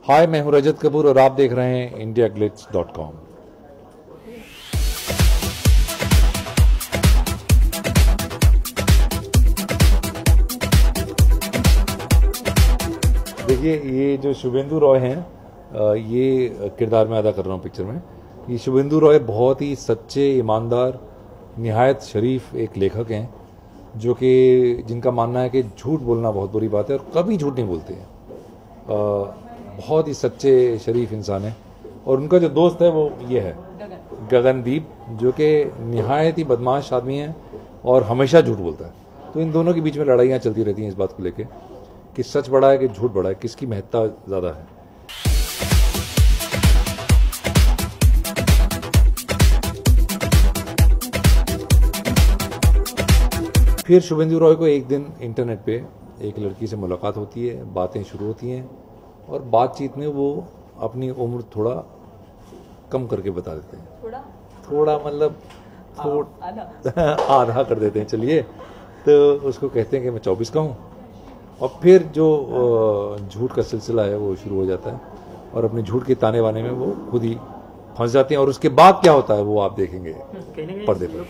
हाय, मैं हूं रजत कपूर और आप देख रहे हैं indiaglitz.com। देखिए, ये जो शुभेंदु रॉय हैं, ये किरदार में अदा कर रहा हूँ पिक्चर में। ये शुभेंदु रॉय बहुत ही सच्चे, ईमानदार, निहायत शरीफ एक लेखक हैं, जो कि जिनका मानना है कि झूठ बोलना बहुत बुरी बात है और कभी झूठ नहीं बोलते हैं। बहुत ही सच्चे शरीफ इंसान है। और उनका जो दोस्त है वो ये है गगनदीप, जो कि निहायत ही बदमाश आदमी है और हमेशा झूठ बोलता है। तो इन दोनों के बीच में लड़ाइयाँ चलती रहती हैं इस बात को लेके कि सच बड़ा है कि झूठ बड़ा है, किसकी महत्ता ज़्यादा है। फिर शुभेंदु रॉय को एक दिन इंटरनेट पे एक लड़की से मुलाकात होती है, बातें शुरू होती हैं और बातचीत में वो अपनी उम्र थोड़ा कम करके बता देते हैं। थोड़ा मतलब आधा कर देते हैं, चलिए। तो उसको कहते हैं कि मैं 24 का हूँ। और फिर जो झूठ का सिलसिला है वो शुरू हो जाता है और अपने झूठ के ताने बाने में वो खुद ही फंस जाते हैं। और उसके बाद क्या होता है वो आप देखेंगे पर्दे पर।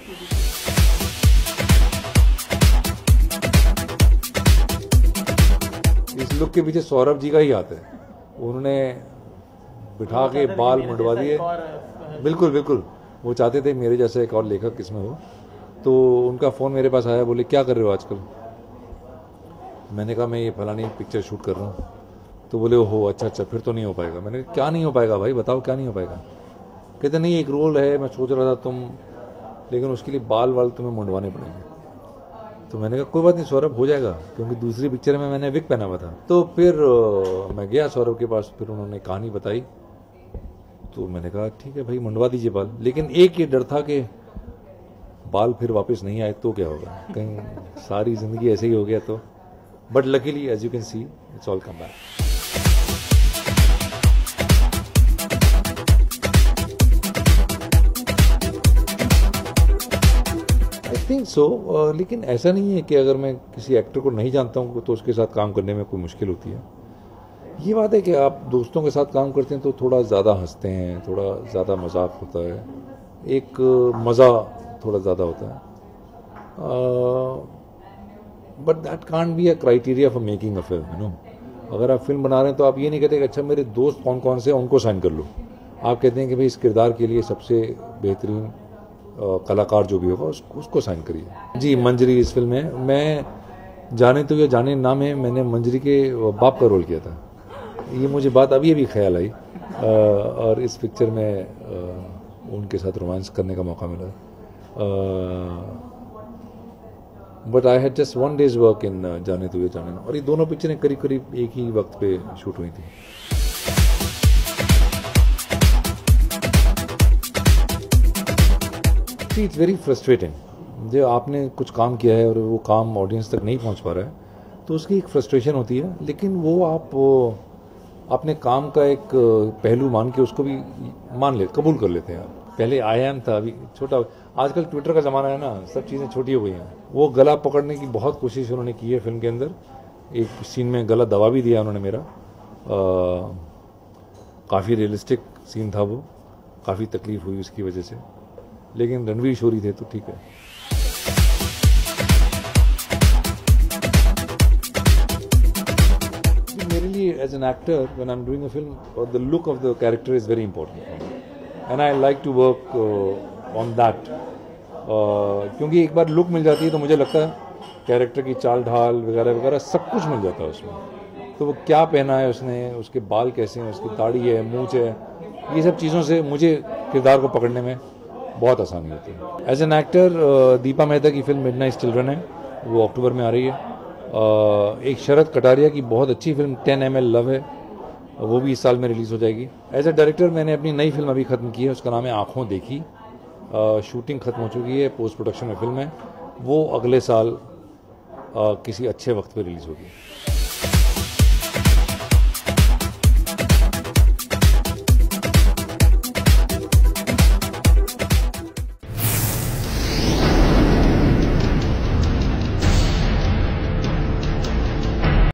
इस लुक के पीछे सौरभ जी का ही हाथ है। उन्होंने बिठा के बाल मुंडवा दिए। बिल्कुल बिल्कुल, वो चाहते थे मेरे जैसा एक और लेखक इसमें हो। तो उनका फ़ोन मेरे पास आया, बोले क्या कर रहे हो आजकल। मैंने कहा मैं ये फलानी पिक्चर शूट कर रहा हूँ। तो बोले ओहो अच्छा, फिर तो नहीं हो पाएगा। मैंने कहा क्या नहीं हो पाएगा भाई, बताओ क्या नहीं हो पाएगा। कहते नहीं, एक रोल है, मैं सोच रहा था लेकिन उसके लिए बाल तुम्हें मुंडवाने पड़ेंगे। तो मैंने कहा कोई बात नहीं सौरभ, हो जाएगा, क्योंकि दूसरी पिक्चर में मैंने विग पहना हुआ था। तो फिर मैं गया सौरभ के पास, फिर उन्होंने कहानी बताई। तो मैंने कहा ठीक है भाई, मुंडवा दीजिए बाल। लेकिन एक ये डर था कि बाल फिर वापस नहीं आए तो क्या होगा, कहीं सारी जिंदगी ऐसे ही हो गया तो। But luckily as you can see it's all come back. Think so, लेकिन ऐसा नहीं है कि अगर मैं किसी एक्टर को नहीं जानता हूँ तो उसके साथ काम करने में कोई मुश्किल होती है। ये बात है कि आप दोस्तों के साथ काम करते हैं तो थोड़ा ज़्यादा हंसते हैं, थोड़ा ज़्यादा मजाक होता है, एक मज़ा थोड़ा ज़्यादा होता है। But that can't be a criteria for making a film, you know. अगर आप फिल्म बना रहे हैं तो आप ये नहीं कहते कि अच्छा मेरे दोस्त कौन कौन से उनको साइन कर लो। आप कहते हैं कि भाई इस किरदार के लिए सबसे बेहतरीन कलाकार जो भी होगा उसको साइन करिए। जी, मंजरी इस फिल्म में मैं जाने तो या जाने ना में मैंने मंजरी के बाप का रोल किया था। ये मुझे बात अभी ख्याल आई और इस पिक्चर में उनके साथ रोमांस करने का मौका मिला। But I had just 1 days work in जाने तो या जाने ना। और ये दोनों पिक्चरें करीब करीब एक ही वक्त पे शूट हुई थी। It's very frustrating. जो आपने कुछ काम किया है और वो काम ऑडियंस तक नहीं पहुंच पा रहा है तो उसकी एक फ्रस्ट्रेशन होती है। लेकिन वो आप अपने काम का एक पहलू मान के उसको भी कबूल कर लेते हैं। पहले आई एम था, अभी छोटा। आजकल ट्विटर का ज़माना है ना, सब चीज़ें छोटी हो गई हैं। वो गला पकड़ने की बहुत कोशिश उन्होंने की है फिल्म के अंदर। एक सीन में गला दबा भी दिया उन्होंने मेरा। काफ़ी रियलिस्टिक सीन था वो, काफ़ी तकलीफ हुई उसकी वजह से। लेकिन रणवीर शोरी थे तो ठीक है। मेरे लिए as an actor when I am doing a film, the look of the character is very important and I like to work on that. क्योंकि एक बार लुक मिल जाती है तो मुझे लगता है कैरेक्टर की चाल ढाल वगैरह वगैरह सब कुछ मिल जाता है उसमें। तो वो क्या पहना है उसने, उसके बाल कैसे हैं, उसकी दाढ़ी है, मूंछ है, ये सब चीज़ों से मुझे किरदार को पकड़ने में बहुत आसानी होती है। As an actor Deepa Mehta की फिल्म मिडनाइट चिल्ड्रन है, वो अक्टूबर में आ रही है। एक शरद कटारिया की बहुत अच्छी फिल्म 10 ml लव है, वो भी इस साल में रिलीज़ हो जाएगी। एज ए डायरेक्टर मैंने अपनी नई फिल्म अभी ख़त्म की है, उसका नाम है आँखों देखी। शूटिंग ख़त्म हो चुकी है, पोस्ट प्रोडक्शन में फिल्म है, वो अगले साल किसी अच्छे वक्त पे रिलीज़ होगी।